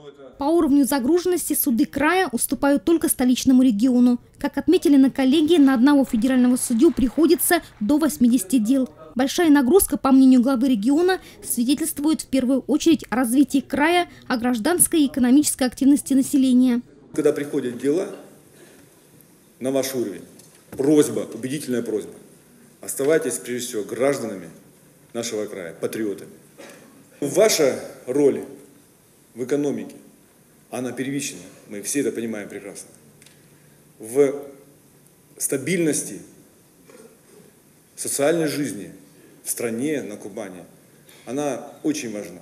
По уровню загруженности суды края уступают только столичному региону. Как отметили на коллегии, на одного федерального судью приходится до 80 дел. Большая нагрузка, по мнению главы региона, свидетельствует в первую очередь о развитии края, о гражданской и экономической активности населения. Когда приходят дела на ваш уровень, просьба, убедительная просьба, оставайтесь прежде всего гражданами нашего края, патриотами. Ваша роль в экономике, она первична, мы все это понимаем прекрасно. В стабильности социальной жизни в стране, на Кубани, она очень важна.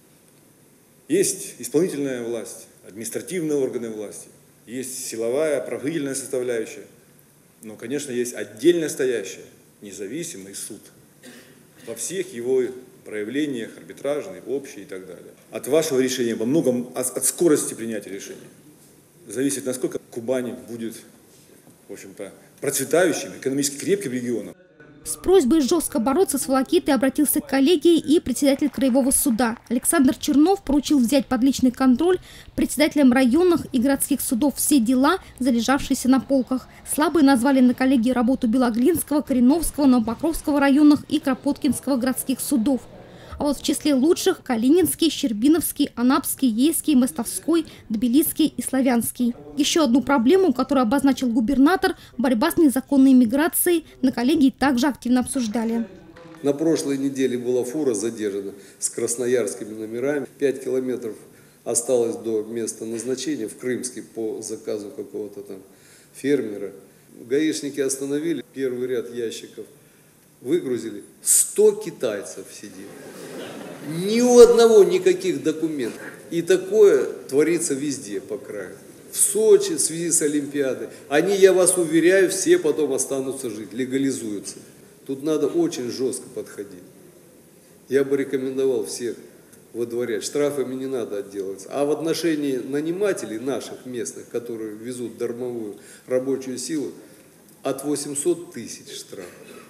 Есть исполнительная власть, административные органы власти, есть силовая, правоохранительная составляющая, но, конечно, есть отдельно стоящая независимый суд во всех его проявлениях, арбитражный, общий и так далее. От вашего решения, во многом от скорости принятия решения, зависит, насколько Кубань будет, в общем-то, процветающим, экономически крепким регионом. С просьбой жестко бороться с волокитой обратился к коллегии и председатель краевого суда. Александр Чернов поручил взять под личный контроль председателям районных и городских судов все дела, залежавшиеся на полках. Слабые назвали на коллегии работу Белоглинского, Кореновского, Новопокровского районных и Кропоткинского городских судов. А вот в числе лучших – Калининский, Щербиновский, Анапский, Ейский, Мостовской, Тбилисский и Славянский. Еще одну проблему, которую обозначил губернатор – борьба с незаконной миграцией, на коллегии также активно обсуждали. На прошлой неделе была фура задержана с красноярскими номерами. 5 километров осталось до места назначения в Крымске по заказу какого-то там фермера. Гаишники остановили, первый ряд ящиков выгрузили, 100 китайцев сидит. Ни у одного никаких документов. И такое творится везде по краю. В Сочи в связи с Олимпиадой. Они, я вас уверяю, все потом останутся жить, легализуются. Тут надо очень жестко подходить. Я бы рекомендовал всех выдворять. Штрафами не надо отделываться. А в отношении нанимателей наших местных, которые везут дармовую рабочую силу, от 800 тысяч штрафов.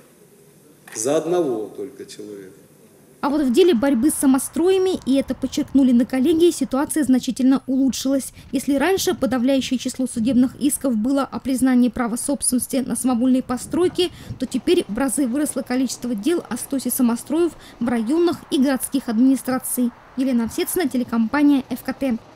За одного только человека. А вот в деле борьбы с самостроями, и это подчеркнули на коллегии, ситуация значительно улучшилась. Если раньше подавляющее число судебных исков было о признании права собственности на самовольные постройки, то теперь в разы выросло количество дел о стосе самостроев в районных и городских администрациях. Елена Овсецина, телекомпания ФКТ.